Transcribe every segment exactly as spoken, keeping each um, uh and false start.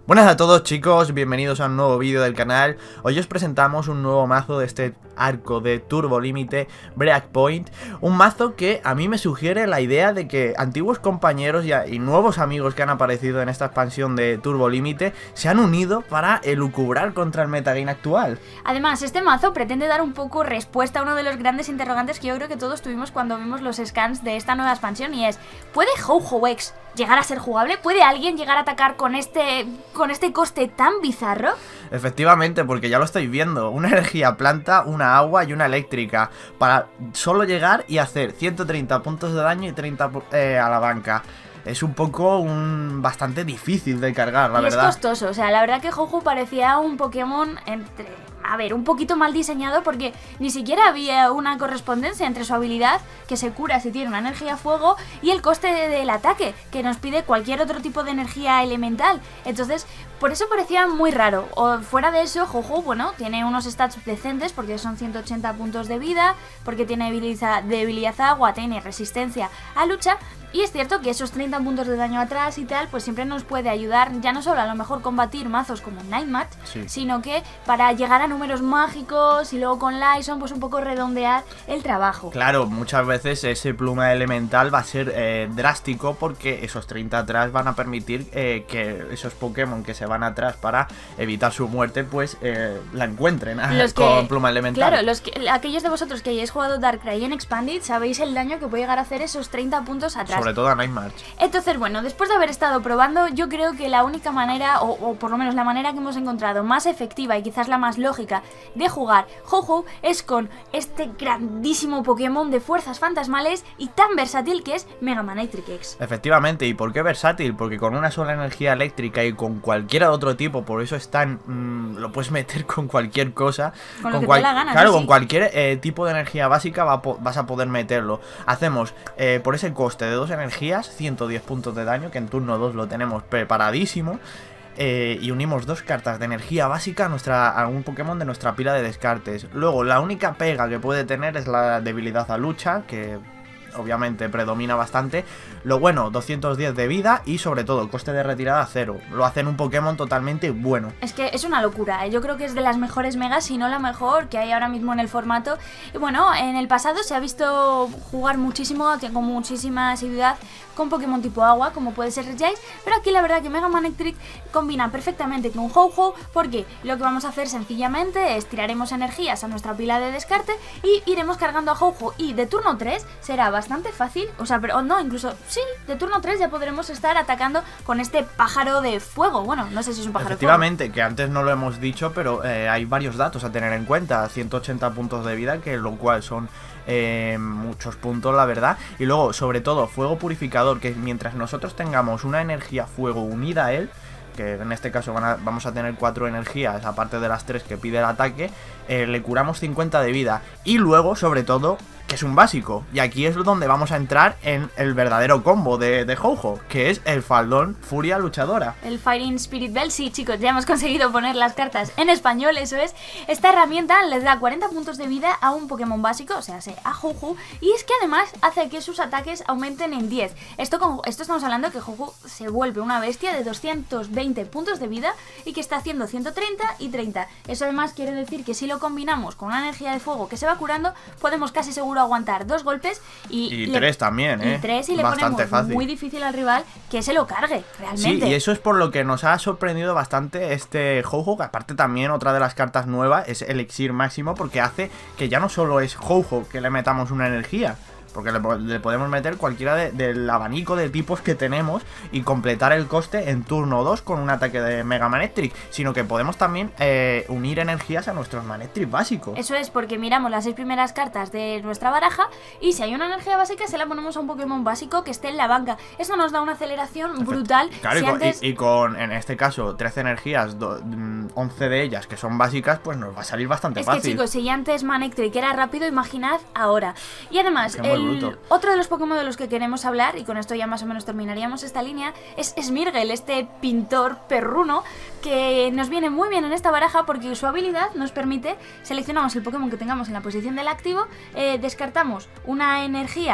Buenas a todos chicos, bienvenidos a un nuevo vídeo del canal. Hoy os presentamos un nuevo mazo de este arco de Turbo Límite Breakpoint. Un mazo que a mí me sugiere la idea de que antiguos compañeros y, y nuevos amigos que han aparecido en esta expansión de Turbo Límite se han unido para elucubrar contra el metagame actual. Además, este mazo pretende dar un poco respuesta a uno de los grandes interrogantes que yo creo que todos tuvimos cuando vimos los scans de esta nueva expansión, y es: ¿puede Ho-Ho-X llegar a ser jugable? ¿Puede alguien llegar a atacar con este, con este coste tan bizarro? Efectivamente, porque ya lo estáis viendo, una energía planta, una agua y una eléctrica, para solo llegar y hacer ciento treinta puntos de daño y treinta eh, a la banca. Es un poco un bastante difícil de cargar, la y verdad. Es costoso, o sea, la verdad que Ho-Ho parecía un Pokémon entre... A ver, un poquito mal diseñado, porque ni siquiera había una correspondencia entre su habilidad, que se cura si tiene una energía fuego, y el coste de, del ataque, que nos pide cualquier otro tipo de energía elemental. Entonces, por eso parecía muy raro. O fuera de eso, Ho-Ho, bueno, tiene unos stats decentes, porque son ciento ochenta puntos de vida, porque tiene debilidad, debilidad a agua, tiene resistencia a lucha. Y es cierto que esos treinta puntos de daño atrás y tal, pues siempre nos puede ayudar, ya no solo a lo mejor combatir mazos como Nightmatch, sí, sino que para llegar a números mágicos y luego con Lyson, pues un poco redondear el trabajo. Claro, muchas veces ese pluma elemental va a ser eh, drástico, porque esos treinta atrás van a permitir eh, que esos Pokémon que se van atrás para evitar su muerte, pues eh, la encuentren los con que, pluma elemental. Claro, los que, aquellos de vosotros que hayáis jugado Darkrai en Expanded sabéis el daño que puede llegar a hacer esos treinta puntos atrás. Sobre todo a Nightmatch. Entonces, bueno, después de haber estado probando, yo creo que la única manera, o, o por lo menos la manera que hemos encontrado más efectiva y quizás la más lógica de jugar Ho-Ho es con este grandísimo Pokémon de fuerzas fantasmales y tan versátil que es Mega Man Electric X. Efectivamente, ¿y por qué versátil? Porque con una sola energía eléctrica y con cualquier otro tipo, por eso es tan... Mmm, lo puedes meter con cualquier cosa. Con, con lo que cual, te dé la gana. Claro, sí, con sí. cualquier eh, tipo de energía básica va a vas a poder meterlo. Hacemos eh, por ese coste de dos energías, ciento diez puntos de daño, que en turno dos lo tenemos preparadísimo. Eh, y unimos dos cartas de energía básica a, nuestra, a un Pokémon de nuestra pila de descartes. Luego, la única pega que puede tener es la debilidad a lucha, que obviamente predomina bastante. Lo bueno, doscientos diez de vida y sobre todo coste de retirada cero. Lo hacen un Pokémon totalmente bueno. Es que es una locura, ¿eh? Yo creo que es de las mejores megas, si no la mejor que hay ahora mismo en el formato. Y bueno, en el pasado se ha visto jugar muchísimo, tengo muchísima asiduidad con Pokémon tipo agua, como puede ser Regis, pero aquí la verdad que Mega Man Electric combina perfectamente con Ho-Ho, porque lo que vamos a hacer sencillamente es tiraremos energías a nuestra pila de descarte y iremos cargando a Ho-Ho, y de turno tres será bastante fácil, o sea, pero no, incluso, sí, de turno tres ya podremos estar atacando con este pájaro de fuego. Bueno, no sé si es un pájaro de fuego. Efectivamente, que antes no lo hemos dicho, pero eh, hay varios datos a tener en cuenta. ciento ochenta puntos de vida, que lo cual son eh, muchos puntos, la verdad. Y luego, sobre todo, fuego purificador, que mientras nosotros tengamos una energía fuego unida a él, que en este caso van a, vamos a tener cuatro energías, aparte de las tres que pide el ataque, eh, le curamos cincuenta de vida. Y luego, sobre todo, que es un básico, y aquí es donde vamos a entrar en el verdadero combo de, de Ho-Ho, que es el faldón Furia Luchadora. El Fighting Spirit Bell, sí chicos, ya hemos conseguido poner las cartas en español, eso es. Esta herramienta les da cuarenta puntos de vida a un Pokémon básico, o sea, a Ho-Ho, y es que además hace que sus ataques aumenten en diez. Esto, con, esto estamos hablando que Ho-Ho se vuelve una bestia de doscientos veinte puntos de vida y que está haciendo ciento treinta y treinta. Eso además quiere decir que si lo combinamos con una energía de fuego que se va curando, podemos casi seguro aguantar dos golpes y, y le, tres también, ¿eh? Y tres y le bastante ponemos fácil. Muy difícil al rival que se lo cargue, realmente. Sí, y eso es por lo que nos ha sorprendido bastante este Ho-Ho, que aparte también otra de las cartas nuevas es Elixir Máximo, porque hace que ya no solo es Ho-Ho que le metamos una energía, porque le, le podemos meter cualquiera de, del abanico de tipos que tenemos y completar el coste en turno dos con un ataque de Mega Man Electric, sino que podemos también eh, unir energías a nuestros Manectric básicos. Eso es, porque miramos las seis primeras cartas de nuestra baraja y si hay una energía básica se la ponemos a un Pokémon básico que esté en la banca. Eso nos da una aceleración brutal. Claro, si y, con, antes... y, y con, en este caso, trece energías, do, once de ellas que son básicas, pues nos va a salir bastante es fácil. Es que chicos, si antes Manectric era rápido, imaginad ahora. Y además, el... otro de los Pokémon de los que queremos hablar, y con esto ya más o menos terminaríamos esta línea, es Smeargle, este pintor perruno que nos viene muy bien en esta baraja porque su habilidad nos permite, seleccionamos el Pokémon que tengamos en la posición del activo, eh, descartamos una energía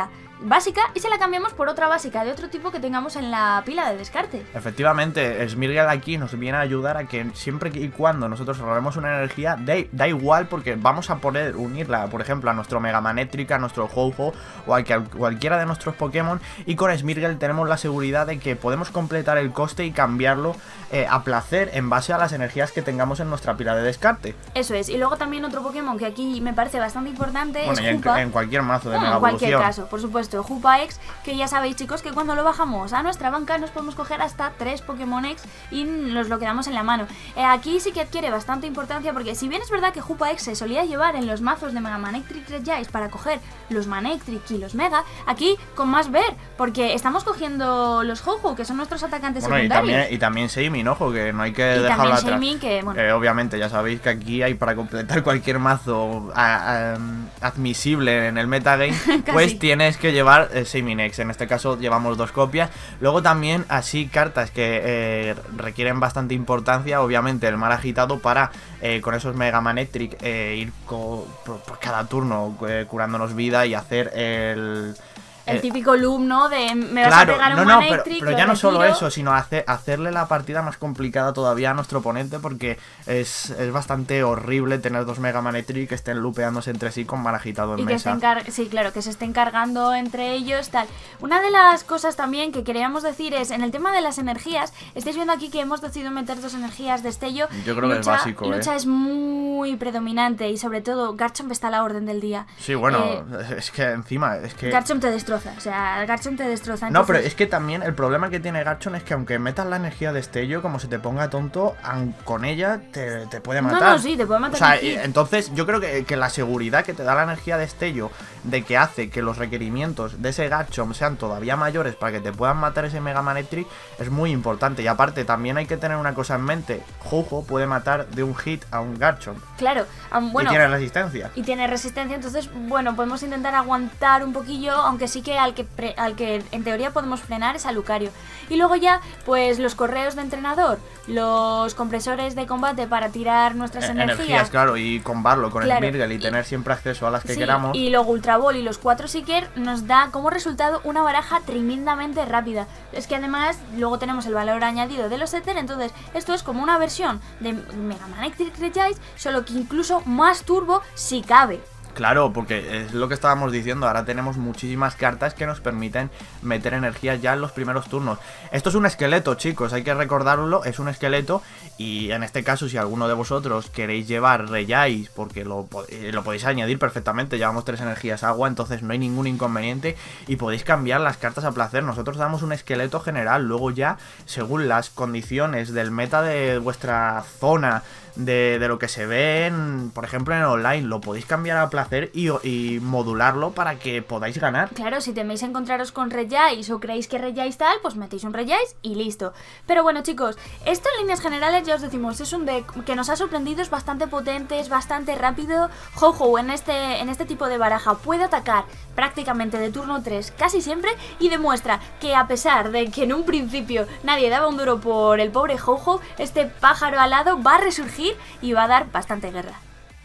básica y se la cambiamos por otra básica de otro tipo que tengamos en la pila de descarte. Efectivamente, Smirgel aquí nos viene a ayudar a que siempre y cuando nosotros robemos una energía, da, da igual porque vamos a poder unirla, por ejemplo, a nuestro Mega Manectric, a nuestro Ho-Oh o a cualquiera de nuestros Pokémon, y con Smirgel tenemos la seguridad de que podemos completar el coste y cambiarlo eh, a placer en base a las energías que tengamos en nuestra pila de descarte. Eso es, y luego también otro Pokémon que aquí me parece bastante importante bueno, es y Hoopa. En, en cualquier mazo de no, Mega en cualquier Evolución. caso, por supuesto, Hoopa X, que ya sabéis chicos que cuando lo bajamos a nuestra banca nos podemos coger hasta tres Pokémon X y nos lo quedamos en la mano. Eh, aquí sí que adquiere bastante importancia porque si bien es verdad que Hoopa X se solía llevar en los mazos de Mega Manectric Regis para coger los Manectric y los Mega, aquí con más ver, porque estamos cogiendo los Ho-Oh, que son nuestros atacantes bueno, secundarios. Y también, y también Shaymin, ojo, que no hay que y dejarlo atrás. Shaymin, que, bueno. eh, obviamente, ya sabéis que aquí hay para completar cualquier mazo a, a, admisible en el metagame, pues tienes que llevar eh, Shaymin X. En este caso llevamos dos copias. Luego también así cartas que eh, requieren bastante importancia, obviamente el Mar Agitado para eh, con esos Mega Manectric eh, ir por, por cada turno eh, curándonos vida y hacer el... El típico loop, ¿no? De me vas claro, a pegar no, un no, Manectric, pero, pero ya no solo eso, sino hacer, hacerle la partida más complicada todavía a nuestro oponente, porque es, es bastante horrible tener dos Mega Manectric que estén lupeándose entre sí con Mar Agitado en y que mesa. Estén sí, claro, que se estén cargando entre ellos, tal. Una de las cosas también que queríamos decir es, en el tema de las energías, estáis viendo aquí que hemos decidido meter dos energías de destello. Yo creo lucha, que es básico, Lucha ¿eh? es muy predominante y sobre todo Garchomp está a la orden del día. Sí, bueno, eh, es que encima, es que... Garchomp te destroza, o sea, Garchomp te destroza. No, entonces... pero es que también el problema que tiene Garchomp es que aunque metas la energía de destello, como se te ponga tonto, con ella te, te puede matar. No, no, sí, te puede matar. O sea, aquí. entonces yo creo que, que la seguridad que te da la energía de destello, de que hace que los requerimientos de ese Garchomp sean todavía mayores para que te puedan matar ese Mega Manectric, es muy importante. Y aparte también hay que tener una cosa en mente: Ho-Oh puede matar de un hit a un Garchomp. Claro, um, bueno. Y tiene resistencia. Y tiene resistencia, entonces, bueno, podemos intentar aguantar un poquillo, aunque sí que al que, pre al que en teoría podemos frenar es a Lucario. Y luego ya, pues los correos de entrenador, los compresores de combate para tirar nuestras eh, energías. Energías, claro, y combarlo con claro, el Smirgel y, y tener siempre acceso a las que sí, queramos. Y luego Ultra Ball y los cuatro Seeker nos da como resultado una baraja tremendamente rápida. Es que además luego tenemos el valor añadido de los Ether, entonces esto es como una versión de Mega Manectric Regis, solo que incluso más turbo si cabe. Claro, porque es lo que estábamos diciendo, ahora tenemos muchísimas cartas que nos permiten meter energías ya en los primeros turnos. Esto es un esqueleto, chicos, hay que recordarlo, es un esqueleto, y en este caso si alguno de vosotros queréis llevar Regis, porque lo, lo podéis añadir perfectamente, llevamos tres energías agua, entonces no hay ningún inconveniente y podéis cambiar las cartas a placer. Nosotros damos un esqueleto general, luego ya según las condiciones del meta de vuestra zona, De, de lo que se ve, en, por ejemplo en online, lo podéis cambiar a placer y, y modularlo para que podáis ganar. Claro, si teméis encontraros con Regis o creéis que Regis tal, pues metéis un Regis y listo. Pero bueno chicos, esto en líneas generales ya os decimos, es un deck que nos ha sorprendido, es bastante potente, es bastante rápido. Ho-Oh en este, en este tipo de baraja puede atacar prácticamente de turno tres casi siempre y demuestra que a pesar de que en un principio nadie daba un duro por el pobre Ho-Oh, este pájaro alado va a resurgir y va a dar bastante guerra.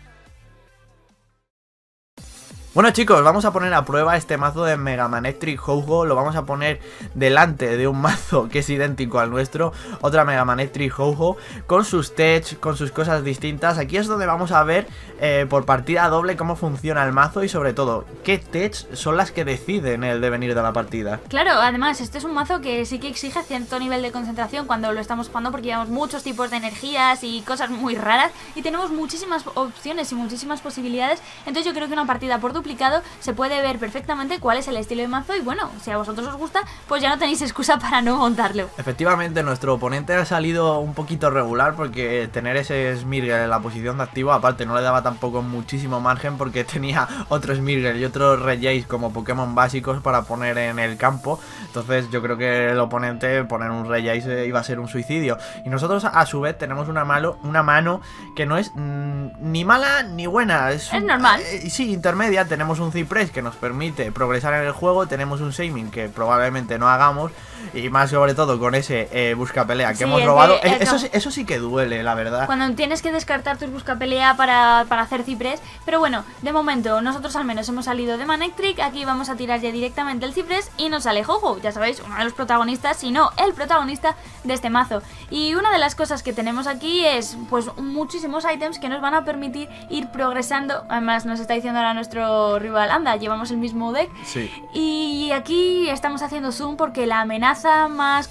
Bueno chicos, vamos a poner a prueba este mazo de Mega Manectric Ho-Oh. Lo vamos a poner delante de un mazo que es idéntico al nuestro, otra Mega Manectric Ho-Oh, con sus tech, con sus cosas distintas. Aquí es donde vamos a ver eh, por partida doble cómo funciona el mazo y sobre todo qué tech son las que deciden el devenir de la partida. Claro, además este es un mazo que sí que exige cierto nivel de concentración cuando lo estamos jugando, porque llevamos muchos tipos de energías y cosas muy raras y tenemos muchísimas opciones y muchísimas posibilidades. Entonces yo creo que una partida por duplicado se puede ver perfectamente cuál es el estilo de mazo y bueno, si a vosotros os gusta, pues ya no tenéis excusa para no montarlo. Efectivamente, nuestro oponente ha salido un poquito regular porque tener ese Smirgel en la posición de activo, aparte no le daba tampoco muchísimo margen porque tenía otro Smirgel y otro Regis como Pokémon básicos para poner en el campo. Entonces yo creo que el oponente poner un Regis iba a ser un suicidio. Y nosotros a su vez tenemos una, malo, una mano que no es mmm, ni mala ni buena. Es, es normal. Eh, sí, intermedia. tenemos un Cypress que nos permite progresar en el juego, tenemos un Shaymin que probablemente no hagamos, y más sobre todo con ese eh, buscapelea que Sí, hemos es robado. que- Eh, es eso, que- sí- eso sí que duele, la verdad. Cuando tienes que descartar tus buscapelea para, para hacer Cypress. Pero bueno, de momento nosotros al menos hemos salido de Manectric. Aquí vamos a tirar ya directamente el Cypress y nos sale Ho-Oh, ya sabéis, uno de los protagonistas, si no el protagonista de este mazo. Y una de las cosas que tenemos aquí es pues muchísimos ítems que nos van a permitir ir progresando. Además nos está diciendo ahora nuestro rival, anda, llevamos el mismo deck. Sí. Y aquí estamos haciendo zoom porque la amenaza más,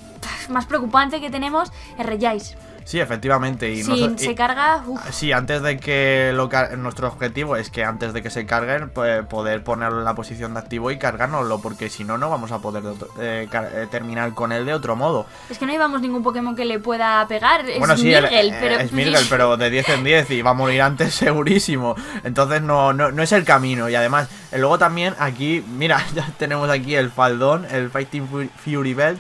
más preocupante que tenemos es Regice. Sí, efectivamente. Y Si noso- se y- carga, uf. Sí, antes de que lo car- nuestro objetivo es que antes de que se carguen, pues, poder ponerlo en la posición de activo y cargárnoslo, porque si no, no vamos a poder de otro- eh, car- eh, terminar con él de otro modo. Es que no llevamos ningún Pokémon que le pueda pegar. Es Bueno, sí, el- Mirgel, eh, pero... es Mirgel, pero de diez en diez y va a morir antes segurísimo. Entonces no, no, no es el camino. Y además, eh, luego también aquí, mira, ya tenemos aquí el faldón, el Fighting Fu- Fury Belt.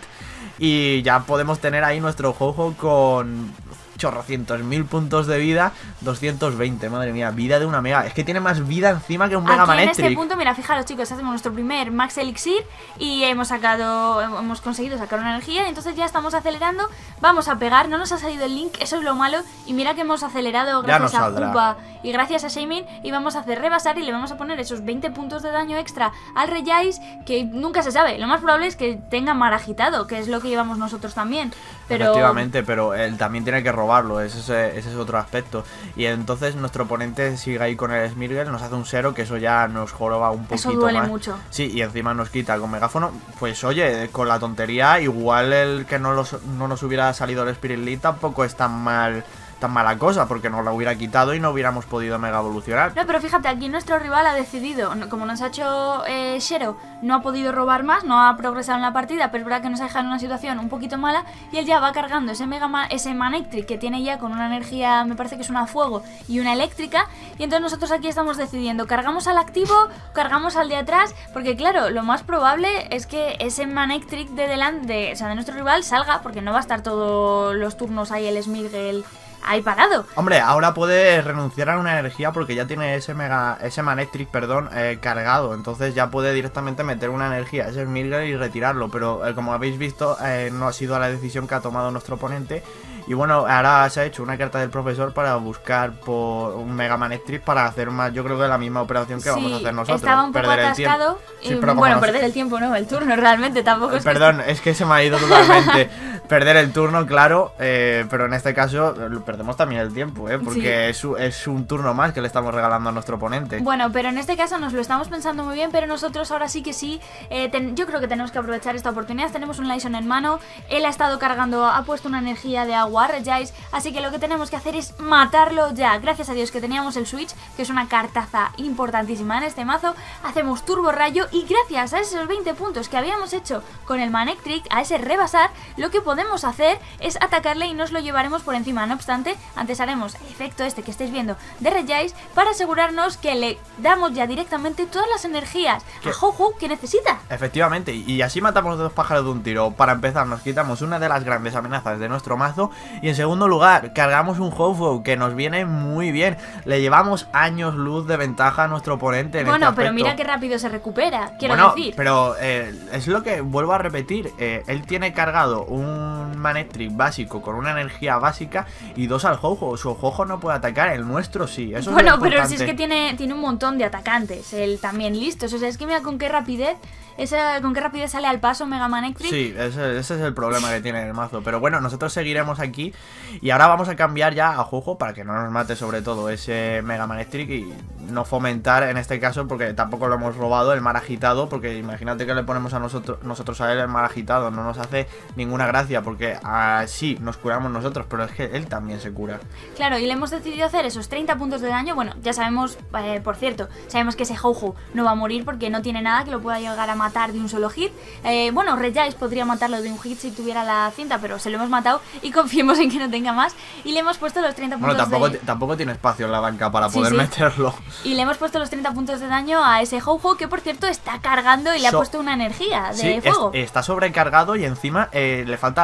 Y ya podemos tener ahí nuestro Ho-Oh con chorrocientos mil puntos de vida, doscientos veinte, madre mía, vida de una mega. Es que tiene más vida encima que un Mega Aquí en Manectric. este punto, mira, fijaros chicos, hacemos nuestro primer Max Elixir y hemos sacado, hemos conseguido sacar una energía y entonces ya estamos acelerando, vamos a pegar, no nos ha salido el link, eso es lo malo y mira que hemos acelerado Ya gracias nos a saldrá. Jupa y gracias a Shaymin y vamos a hacer rebasar y le vamos a poner esos veinte puntos de daño extra al Regice que nunca se sabe, lo más probable es que tenga mar agitado, que es lo que llevamos nosotros también, pero... Efectivamente, pero él también tiene que robarlo, ese es, ese es otro aspecto. Y entonces nuestro oponente sigue ahí con el Smirgel, nos hace un cero, que eso ya nos joroba un poquito Eso duele más. mucho. Sí, y encima nos quita con megáfono. Pues oye, con la tontería, igual el que no, los, no nos hubiera salido el Spirit Lead tampoco es tan mal, tan mala cosa, porque nos la hubiera quitado y no hubiéramos podido mega evolucionar. No, pero fíjate, aquí nuestro rival ha decidido, no- como nos ha hecho eh, Shero, no ha podido robar más, no ha progresado en la partida, pero es verdad que nos ha dejado en una situación un poquito mala y él ya va cargando ese Mega Ma- ese Manectric que tiene ya con una energía, me parece que es una fuego y una eléctrica, y entonces nosotros aquí estamos decidiendo, ¿cargamos al activo, cargamos al de atrás? Porque claro, lo más probable es que ese Manectric de delante, o sea, de nuestro rival salga, porque no va a estar todos los turnos ahí el Smirgel ahí parado. Hombre, ahora puede renunciar a una energía porque ya tiene ese mega, ese Manectric, perdón, eh, cargado. Entonces ya puede directamente meter una energía, ese Smirgel, y retirarlo. Pero eh, como habéis visto, eh, no ha sido la decisión que ha tomado nuestro oponente. Y bueno, ahora se ha hecho una carta del profesor para buscar por un Mega Manectric para hacer más, yo creo que la misma operación que vamos a hacer nosotros. Estaba un poco perder el tiempo. atascado. Sí, y, pero como bueno, nos- perder el tiempo, no, el turno realmente tampoco es que- Perdón, es que se me ha ido totalmente. Perder el turno, claro, eh, pero en este caso eh, perdemos también el tiempo, ¿eh? Porque es, u- es un turno más que le estamos regalando a nuestro oponente. Bueno, pero en este caso nos lo estamos pensando muy bien, pero nosotros ahora sí que sí, eh, ten- yo creo que tenemos que aprovechar esta oportunidad. Tenemos un Lyson en mano, él ha estado cargando, ha puesto una energía de agua a Regice, así que lo que tenemos que hacer es matarlo ya. Gracias a Dios que teníamos el Switch, que es una cartaza importantísima en este mazo. Hacemos Turbo Rayo y gracias a esos veinte puntos que habíamos hecho con el Manectric, a ese rebasar, lo que podemos hacer es atacarle y nos lo llevaremos por encima. No obstante, antes haremos el efecto este que estáis viendo de Regice para asegurarnos que le damos ya directamente todas las energías ¿Qué? a Ho-Oh que necesita. Efectivamente, y así matamos dos pájaros de un tiro. Para empezar, nos quitamos una de las grandes amenazas de nuestro mazo. Y en segundo lugar, cargamos un Ho-Oh que nos viene muy bien. Le llevamos años luz de ventaja a nuestro oponente en Bueno, este pero aspecto. mira qué rápido se recupera, quiero Bueno, decir. pero eh, es lo que vuelvo a repetir. eh, él tiene cargado un Manectric básico con una energía básica y dos al Ho-Oh. Su Ho-Oh no puede atacar, el nuestro sí. Eso Bueno, es lo pero si es importante. que tiene, tiene un montón de atacantes, él también listos. O sea, es que mira con qué rapidez, esa, con qué rapidez sale al paso Mega Manectric. Sí, ese, ese es el problema que tiene el mazo. Pero bueno, nosotros seguiremos aquí. Y ahora vamos a cambiar ya a Ho-Oh para que no nos mate sobre todo ese Mega Manectric y no fomentar en este caso, porque tampoco lo hemos robado, el mar agitado. Porque imagínate que le ponemos a nosotros, nosotros a él el mar agitado. No nos hace ninguna gracia porque así nos curamos nosotros, pero es que él también se cura. Claro, y le hemos decidido hacer esos treinta puntos de daño. Bueno, ya sabemos, eh, por cierto, sabemos que ese Ho-Oh no va a morir porque no tiene nada que lo pueda llegar a matar de un solo hit. Eh, bueno, Regice podría matarlo de un hit si tuviera la cinta, pero se lo hemos matado y confiemos en que no tenga más. Y le hemos puesto los treinta Bueno, puntos tampoco, de... ti- tampoco tiene espacio en la banca para Sí, poder sí. meterlo. Y le hemos puesto los treinta puntos de daño a ese Ho-Oh que, por cierto, está cargando y le ha So- puesto una energía de Sí, es- fuego. está sobrecargado y encima eh, le falta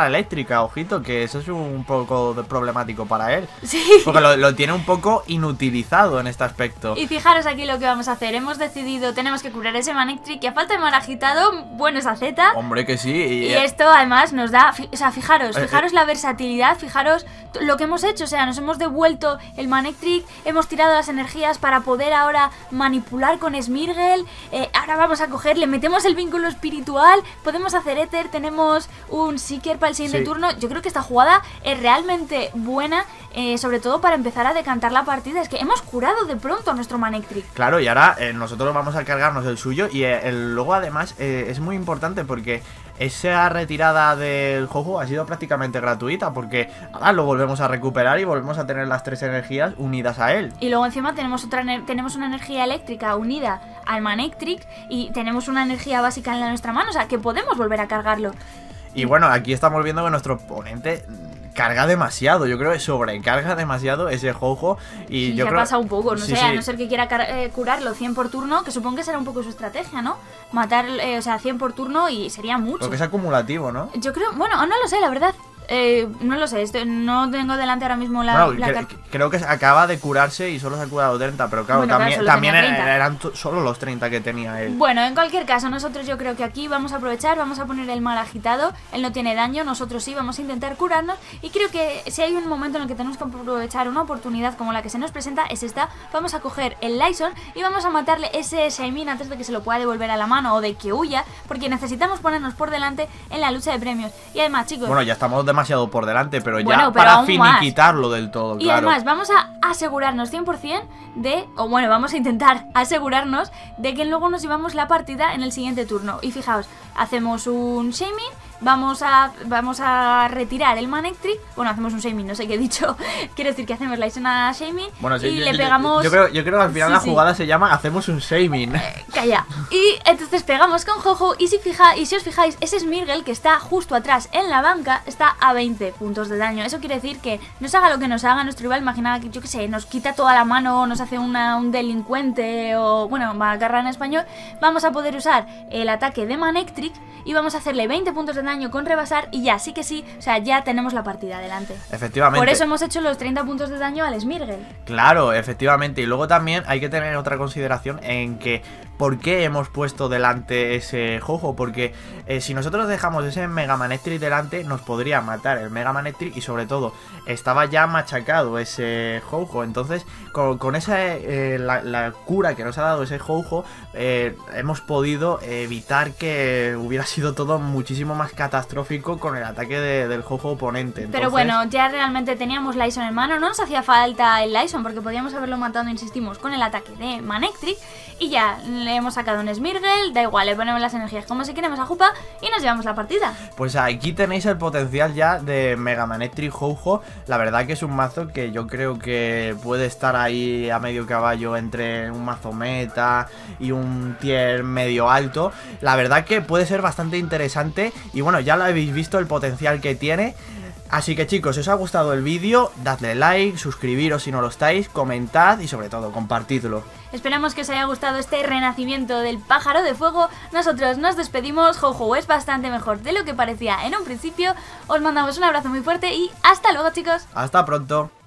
la eléctrica, ojito, que eso es un poco de problemático para él. Sí. Porque lo, lo tiene un poco inutilizado en este aspecto. Y fijaros aquí lo que vamos a hacer. Hemos decidido, tenemos que curar ese Manectric y a falta de mar agitado, bueno, esa Z. Hombre, que sí. Y, Y, y esto además nos da, o sea, fijaros, Eh, fijaros eh. la versatilidad, fijaros lo que hemos hecho, o sea, nos hemos devuelto el Manectric, hemos tirado las energías para poder ahora manipular con Smirgel, eh, ahora vamos a coger, le metemos el vínculo espiritual, podemos hacer Ether, tenemos un Seeker para el siguiente Sí. turno. Yo creo que esta jugada es realmente buena, eh, sobre todo para empezar a decantar la partida. Es que hemos curado de pronto a nuestro Manectric. Claro, y ahora eh, nosotros vamos a cargarnos el suyo. Y eh, el, luego además eh, es muy importante porque esa retirada del Ho-Ho ha sido prácticamente gratuita, porque ahora lo volvemos a recuperar y volvemos a tener las tres energías unidas a él. Y luego encima tenemos otra ener- tenemos una energía eléctrica unida al Manectric y tenemos una energía básica en la nuestra mano, o sea que podemos volver a cargarlo. Y bueno, aquí estamos viendo que nuestro oponente carga demasiado, yo creo que sobrecarga demasiado ese Ho-Ho. Y Sí, yo se creo... ha pasado un poco, no Sí, sé, a sí. no ser que quiera car- eh, curarlo cien por turno, que supongo que será un poco su estrategia, ¿no? Matar, eh, o sea, cien por turno y sería mucho. Porque es acumulativo, ¿no? Yo creo, bueno, no lo sé, la verdad. Eh, no lo sé, esto- no tengo delante ahora mismo la, Bueno, la cre- car- creo que acaba de curarse y solo se ha curado treinta, pero claro, Bueno, claro, también, solo también tenía treinta. eran to- solo los treinta que tenía él. Bueno, en cualquier caso, nosotros yo creo que aquí vamos a aprovechar, vamos a poner el mal agitado, él no tiene daño, nosotros sí, vamos a intentar curarnos y creo que si hay un momento en el que tenemos que aprovechar una oportunidad como la que se nos presenta, es esta, vamos a coger el Lyson y vamos a matarle ese Shaymin antes de que se lo pueda devolver a la mano o de que huya, porque necesitamos ponernos por delante en la lucha de premios. Y además, chicos... Bueno, ya estamos demasiado por delante, pero ya Bueno, pero para aún más. finiquitarlo del todo, Y claro. además vamos a asegurarnos cien por cien de, o bueno, vamos a intentar asegurarnos de que luego nos llevamos la partida en el siguiente turno. Y fijaos, hacemos un Shaymin, vamos a vamos a retirar el Manectric, bueno, hacemos un Shaymin, no sé qué he dicho, quiero decir que hacemos la escena a Shaymin Bueno, sí, y yo, le yo- pegamos... Yo creo, yo creo que al final Sí, la sí. jugada se llama hacemos un Shaymin. Calla. Y entonces pegamos con Ho-Ho y si fija, y si os fijáis, ese Smirgel que está justo atrás en la banca está a veinte puntos de daño. Eso quiere decir que nos haga lo que nos haga nuestro rival, imaginad que yo que sé, nos quita toda la mano, nos hace una, un delincuente o bueno, macarra en español, vamos a poder usar el ataque de Manectric y vamos a hacerle veinte puntos de daño con rebasar y ya, sí que sí, o sea, ya tenemos la partida adelante. Efectivamente. Por eso hemos hecho los treinta puntos de daño al Smirgel. Claro, efectivamente. Y luego también hay que tener otra consideración en que ¿por qué hemos puesto delante ese Ho-Ho? Porque eh, si nosotros dejamos ese Mega Manectric delante, nos podría matar el Mega Manectric y sobre todo estaba ya machacado ese Ho-Ho. Entonces, con, con esa eh, la, la cura que nos ha dado ese Ho-Ho, eh, hemos podido evitar que hubiera sido todo muchísimo más catastrófico con el ataque de- del Ho-Ho oponente. Pero Entonces, bueno, ya realmente teníamos Lyson en mano, no nos hacía falta el Lyson porque podíamos haberlo matado, insistimos, con el ataque de Manectric y ya le hemos sacado un Smirgel, da igual, le ponemos las energías como si queremos a Jupa y nos llevamos la partida. Pues aquí tenéis el potencial ya de Mega Manectric Ho-Ho. La verdad que es un mazo que yo creo que puede estar ahí a medio caballo entre un mazo meta y un tier medio alto. La verdad que puede ser bastante interesante y bueno, ya lo habéis visto el potencial que tiene. Así que chicos, si os ha gustado el vídeo, dadle like, suscribiros si no lo estáis, comentad y sobre todo compartidlo. Esperamos que os haya gustado este renacimiento del pájaro de fuego. Nosotros nos despedimos, Ho-Ho es bastante mejor de lo que parecía en un principio. Os mandamos un abrazo muy fuerte y hasta luego, chicos. Hasta pronto.